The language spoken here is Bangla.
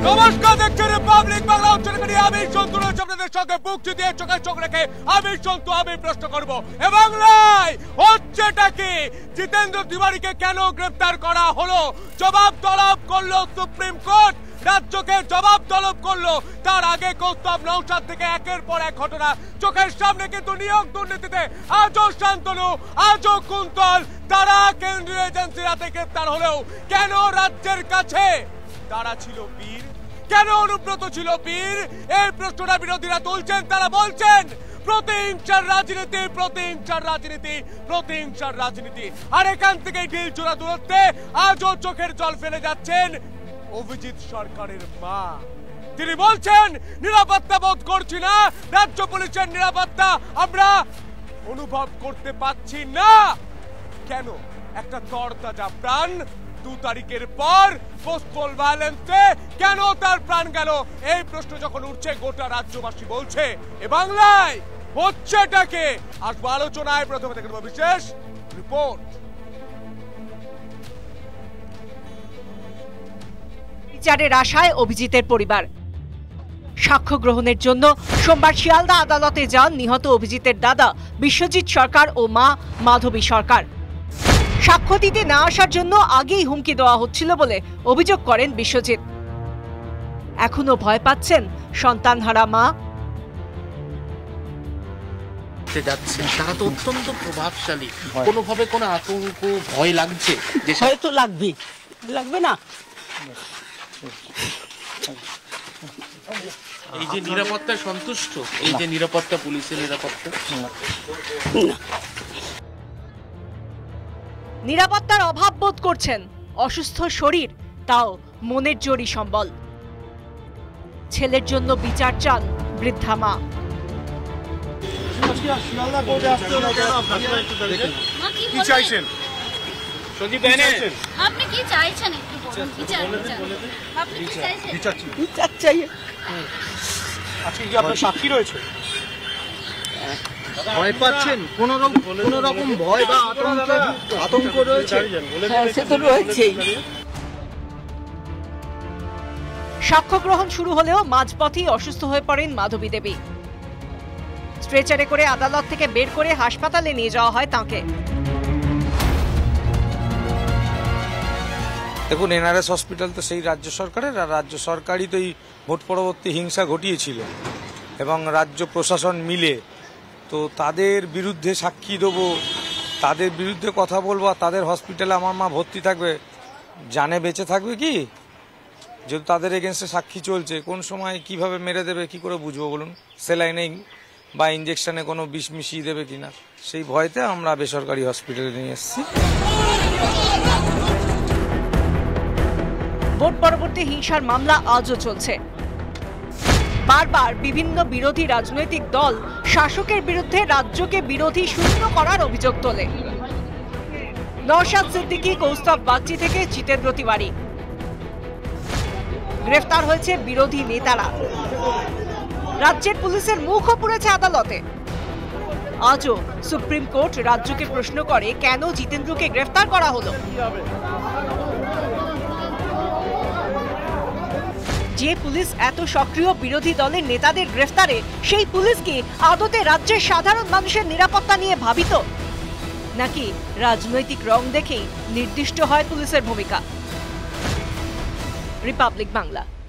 নমস্কার, দেখছেন রিপাবলিক বাংলা। আমি সন্তু আপনাদের সঙ্গে বুক দিয়ে চোখে চোখ রেখে আমি সন্তু আমি প্রশ্ন করব, এ বাংলায় হচ্ছেটা কি? জিতেন্দ্র তিওয়ারিকে কেন গ্রেফতার করা হলো? জবাব তলব করলো সুপ্রিম কোর্ট, রাজ্যকে জবাব তলব করলো। তার আগে কৌস্তব নওশাদ থেকে একের পর এক ঘটনা চোখের সামনে, কিন্তু নিয়োগ দুর্নীতিতে আজও শান্তনু, আজও কুন্তল, তারা কেন্দ্রীয় এজেন্সির হাতে গ্রেফতার হলেও কেন রাজ্যের কাছে তারা ছিল বীর? কেন অনুব্রত ছিল বীর? এই প্রশ্নটা বিরোধীরা তুলছেন। তারা বলছেন প্রতিহিংসার রাজনীতি, প্রতিহিংসার রাজনীতি, প্রতিহিংসার রাজনীতি। আর এখান থেকে ঢিল চূড়া দূরত্বে আজও চোখের জল ফেলে যাচ্ছেন অভিজিৎ সরকারের মা। তিনি বলছেন নিরাপত্তা বোধ করছি না, রাজ্য পুলিশের নিরাপত্তা আমরা অনুভব করতে পাচ্ছি না। কেন? একটা তরতাজা প্রাণ 2 তারিখের পর পোস্টাল ভায়োলেন্সে কেন তার প্রাণ গেল? এই প্রশ্ন যখন উঠছে, গোটা রাজ্যবাসী বলছে এ বাংলায় হচ্ছেটাকে। আসবো আলোচনায়, প্রথমে দেখে নেব বিশেষ রিপোর্ট। বিচারের আশায় অভিজিতের পরিবার। সাক্ষ্য গ্রহণের জন্য সোমবার শিয়ালদা আদালতে যান নিহত অভিজিতের দাদা বিশ্বজিৎ সরকার ও মা মাধবী সরকার। সাক্ষ্য দিতে না আসার জন্য আগেই হুমকি দেওয়া হচ্ছিল বলে অভিযোগ করেন বিশ্বজিৎ। এখনো ভয় পাচ্ছেন সন্তানহারা মা। তারা তো অত্যন্ত প্রভাবশালী, কোনোভাবে কোনো আতঙ্ক ভয় লাগছে? ভয় তো লাগবেই, লাগবে না? এই যে নিরাপত্তা সন্তুষ্ট, এই যে নিরাপত্তা, পুলিশের নিরাপত্তা, নিরাপত্তার অভাব বোধ করছেন। অসুস্থ শরীর, তাও মনের জোরই সম্বল। ছেলের জন্য বিচার চান বৃদ্ধা মা। কি চাইছেন? আপনি কি চাইছেন? একটু বলুন, আপনি কি চাইছেন? বিচার চাই। আজকে কি আপনার সাক্ষী রয়েছে? ভয় পাচ্ছেন? কোন রকম ভয় বা আতঙ্ক রয়েছে? সে তো রয়েছেই। সাক্ষ্য গ্রহণ শুরু হলেও মাঝপথেই অসুস্থ হয়ে পড়েন মাধবী দেবী। স্ট্রেচারে করে আদালত থেকে বের করে হাসপাতালে নিয়ে যাওয়া হয় তাঁকে। দেখুন, এনআরএস হসপিটাল তো সেই রাজ্য সরকারের, আর রাজ্য সরকারই তো এই ভোট পরবর্তী হিংসা ঘটিয়েছিল এবং রাজ্য প্রশাসন মিলে। তো তাদের বিরুদ্ধে সাক্ষী দেবো, তাদের বিরুদ্ধে কথা বলবো, আর তাদের হসপিটালে আমার মা ভর্তি থাকবে, জানে বেঁচে থাকবে কি? যেহেতু তাদের এগেনস্টে সাক্ষী চলছে, কোন সময় কিভাবে মেরে দেবে কি করে বুঝবো বলুন? সেলাইনে বা ইঞ্জেকশনে কোনো বিষ মিশিয়ে দেবে কিনা, সেই ভয়তে আমরা বেসরকারি হসপিটালে নিয়ে এসেছি। ভোট পরবর্তী হিংসার মামলা আজও চলছে। বারবার বিভিন্ন বিরোধী রাজনৈতিক দল শাসকের বিরুদ্ধে রাজ্যকে বিরোধী শূন্য করার অভিযোগ তোলে। নওশাদ সিদ্দিকী, কৌস্তব বাগচি থেকে জিতেন্দ্র তিওয়ারি গ্রেফতার হয়েছে বিরোধী নেতারা। রাজ্যের পুলিশের মুখও পুড়েছে আদালতে। আজও সুপ্রিম কোর্ট রাজ্যকে প্রশ্ন করে কেন জিতেন্দ্রকে গ্রেফতার করা হলো। যে পুলিশ এত সক্রিয় বিরোধী দলের নেতাদের গ্রেফতারে, সেই পুলিশ কি আদতে রাজ্যের সাধারণ মানুষের নিরাপত্তা নিয়ে ভাবিত, নাকি রাজনৈতিক রং দেখেই নির্দিষ্ট হয় পুলিশের ভূমিকা? রিপাবলিক বাংলা।